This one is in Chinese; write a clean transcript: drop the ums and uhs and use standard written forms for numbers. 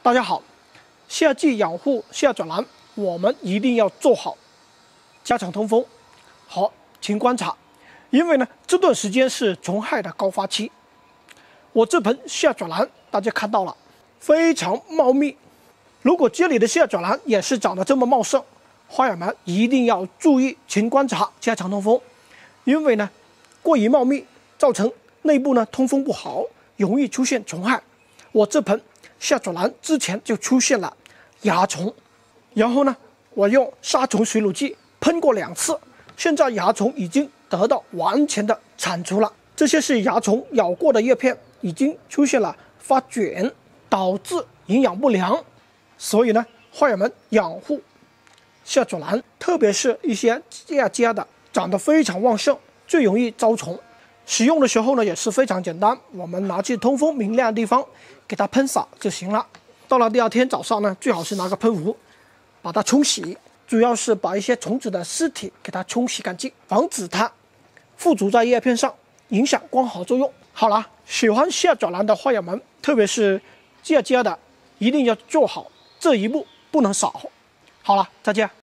大家好，夏季养护夏转蓝，我们一定要做好加强通风和勤观察，因为呢这段时间是虫害的高发期。我这盆夏转蓝大家看到了，非常茂密。如果家里的夏转蓝也是长得这么茂盛，花友们一定要注意勤观察，加强通风，因为呢过于茂密，造成内部呢通风不好，容易出现虫害。我这盆夏转蓝之前就出现了蚜虫，然后呢我用杀虫水乳剂喷过2次，现在蚜虫已经得到完全的铲除了。这些是蚜虫咬过的叶片，已经出现了发卷，导致营养不良。所以呢花友们养护夏转蓝，特别是一些架家的长得非常旺盛，最容易招虫。使用的时候呢也是非常简单，我们拿去通风明亮的地方给它喷洒就行了。到了第2天早上呢，最好是拿个喷壶把它冲洗，主要是把一些虫子的尸体给它冲洗干净，防止它附着在叶片上，影响光合作用。好了，喜欢夏转蓝的花友们，特别是架家的，一定要做好这一步，不能少。好了，再见。